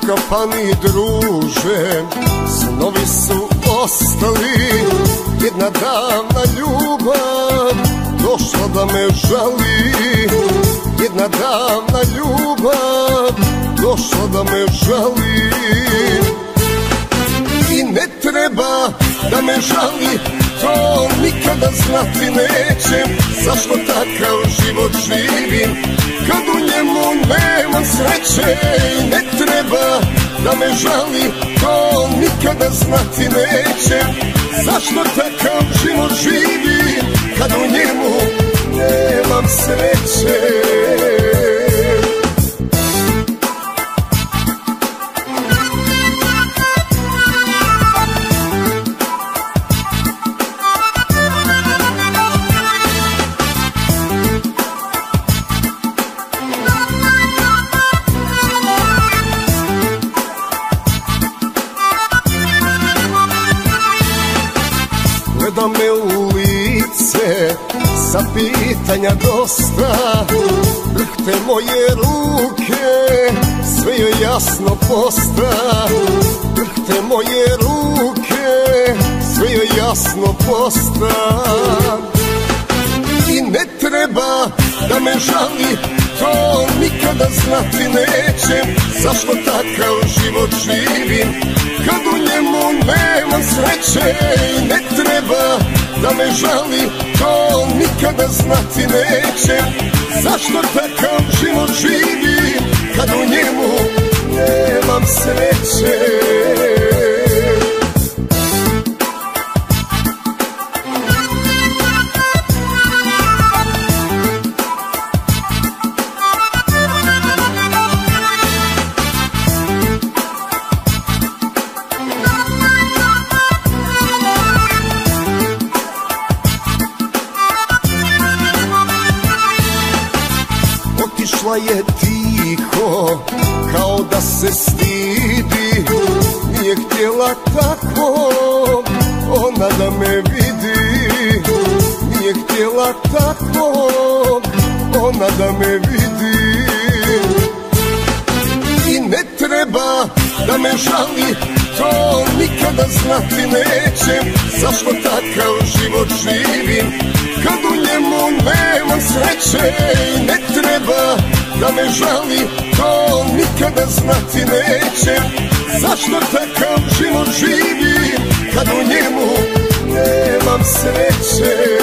raskapani druže, snovi su ostali. Jedna davna ljubav došla da me žali. Jedna davna ljubav došla da me žali. I ne treba da me žali, to nikada znati nećem. Zašto takav život živim kad u njemu nema sreće? I ne treba da me žali, to nikada znati nećem. Zašto takav život živim kad u njemu nemam sreće? Gleda me u lice, sa pitanja dosta. Drhte moje ruke, sve joj jasno posta. Drhte moje ruke, sve joj jasno posta. I ne treba da me žali, to nikada znati nećem. Zašto takav život živim kad u njemu nema sreće? I ne treba da me žali, to nikada znati nećem. Zašto takav život živim kad u njemu nemam sreće? Otišla je tiho, kao da se stidi. Nije htjela tako ona da me vidi. Nije htjela tako ona da me vidi. I ne treba da me žali, to nikada znati nećem. Zašto takav život živim kad u njemu nema sreće? I ne treba da me žali, to nikada znati nećem. Zašto takav život živim kad u njemu nemam sreće?